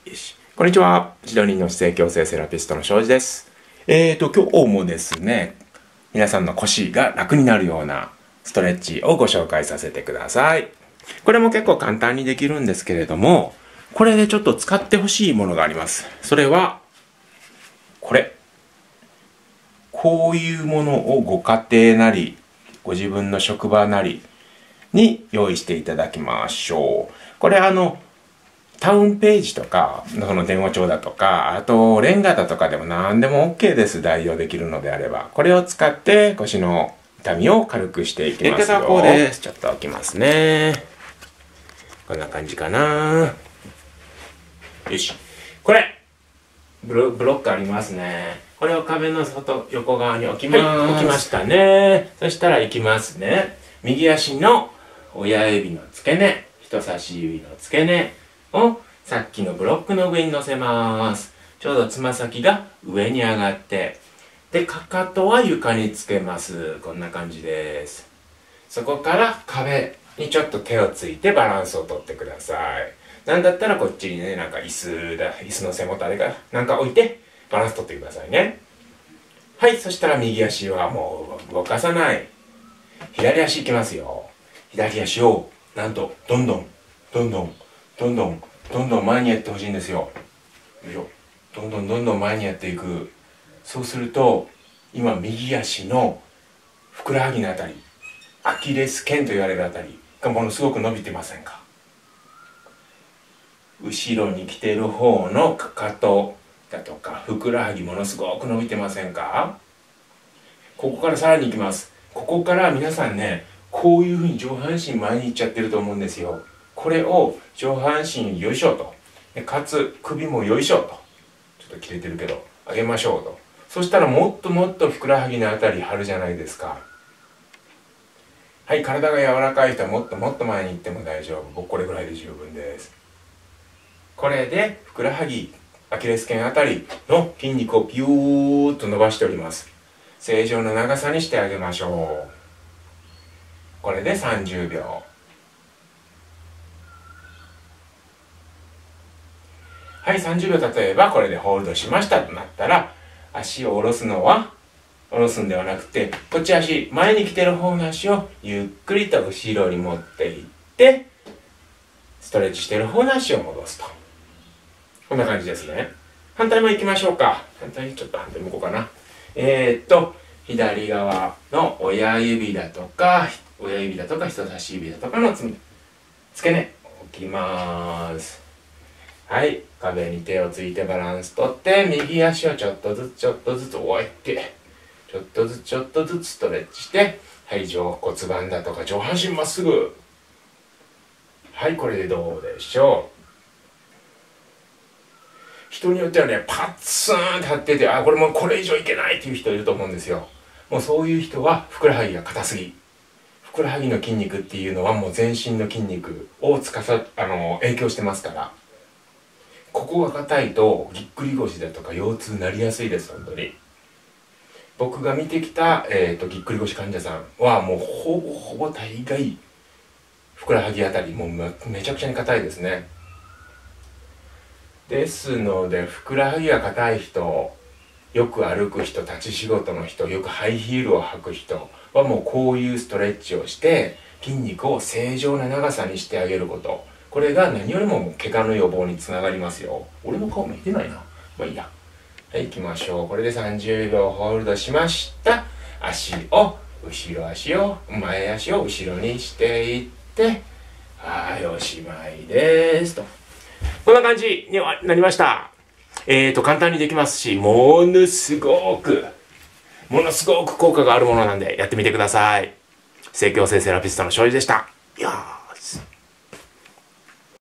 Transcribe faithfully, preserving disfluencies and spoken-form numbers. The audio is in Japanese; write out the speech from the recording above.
よし。こんにちは。シドニーの姿勢矯正セラピストの庄司です。えーと、今日もですね、皆さんの腰が楽になるようなストレッチをご紹介させてください。これも結構簡単にできるんですけれども、これでちょっと使ってほしいものがあります。それは、これ。こういうものをご家庭なり、ご自分の職場なりに用意していただきましょう。これあの、タウンページとか、その電話帳だとか、あとレンガだとかでも何でも OK です。代用できるのであれば。これを使って腰の痛みを軽くしていきますよ。やり方はこうです。ちょっと置きますね。こんな感じかな。よし。これブロ、ブロックありますね。これを壁の外、横側に置きます。はい、置きましたね。そしたら行きますね。右足の親指の付け根、人差し指の付け根をさっきのブロックの上に乗せます。ちょうどつま先が上に上がって、で、かかとは床につけます。こんな感じです。そこから壁にちょっと手をついてバランスをとってください。なんだったらこっちにね、なんか椅子だ、椅子の背もたれかなんか置いてバランスとってくださいね。はい、そしたら右足はもう動かさない。左足いきますよ。左足を、なんと、どんどん、どんどん、どんどん、どんどん前にやってほしいんですよ。よいしょ。どんどんどんどん前にやっていく。そうすると、今右足のふくらはぎのあたり、アキレス腱と言われるあたりがものすごく伸びてませんか？後ろに来てる方のかかとだとかふくらはぎものすごく伸びてませんか？ここからさらに行きます。ここから皆さんね、こういうふうに上半身前に行っちゃってると思うんですよ。これを上半身よいしょと。でかつ首もよいしょと。ちょっと切れてるけど上げましょうと。そしたらもっともっとふくらはぎのあたり張るじゃないですか。はい、体が柔らかい人はもっともっと前に行っても大丈夫。僕これぐらいで十分です。これでふくらはぎ、アキレス腱あたりの筋肉をピューッと伸ばしております。正常な長さにしてあげましょう。これでさんじゅうびょう。はい、さんじゅうびょう例えばこれでホールドしましたとなったら、足を下ろすのは、下ろすんではなくて、こっち足、前に来てる方の足をゆっくりと後ろに持っていって、ストレッチしてる方の足を戻すと。こんな感じですね。反対も行きましょうか。反対にちょっと反対向こうかな。えー、っと、左側の親指だとか、親指だとか人差し指だとかの付け根置きます。はい、壁に手をついてバランスとって、右足をちょっとずつちょっとずつ置いて、ちょっとずつちょっとずつストレッチして、はい、上骨盤だとか上半身まっすぐ。はい、これでどうでしょう。人によってはね、パッツーンって張ってて、あ、これもうこれ以上いけないっていう人いると思うんですよ。もうそういう人はふくらはぎが硬すぎ。ふくらはぎの筋肉っていうのはもう全身の筋肉をつかさ、あの、影響してますから。ここが硬いとぎっくり腰だとか腰痛になりやすいです、本当に。僕が見てきた、えーと、ぎっくり腰患者さんはもうほぼほぼ大概ふくらはぎあたりもうめちゃくちゃに硬いですね。ですのでふくらはぎが硬い人、よく歩く人、立ち仕事の人、よくハイヒールを履く人はもうこういうストレッチをして筋肉を正常な長さにしてあげること、これが何よりも怪我の予防につながりますよ。俺の顔見てないな。まあいいや。はい、行きましょう。これでさんじゅうびょうホールドしました。足を後ろ足を前足を後ろにしていって、はい、おしまいですと。こんな感じになりました。えーと、簡単にできますし、ものすごく、ものすごく効果があるものなんで、やってみてください。姿勢矯正セラピストの庄司でした。いやー。